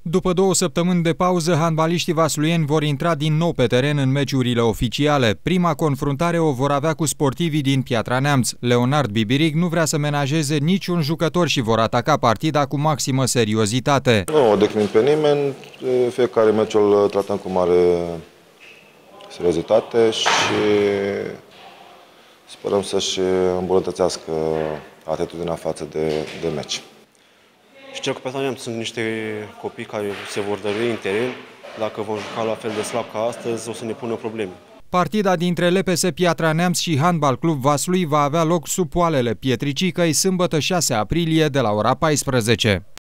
După 2 săptămâni de pauză, handbaliștii vasluieni vor intra din nou pe teren în meciurile oficiale. Prima confruntare o vor avea cu sportivii din Piatra Neamț. Leonard Bibiric nu vrea să menajeze niciun jucător și vor ataca partida cu maximă seriozitate. Nu o declin pe nimeni, fiecare meci îl tratăm cu mare seriozitate și sperăm să-și îmbunătățească atitudinea față de meci. Știu că pe sunt niște copii care se vor dărui în teren. Dacă vom juca la fel de slab ca astăzi, o să ne pună probleme. Partida dintre LPS Piatra Neamț și Handbal Club Vaslui va avea loc sub poalele Pietricicăi, sâmbătă 6 aprilie de la ora 14.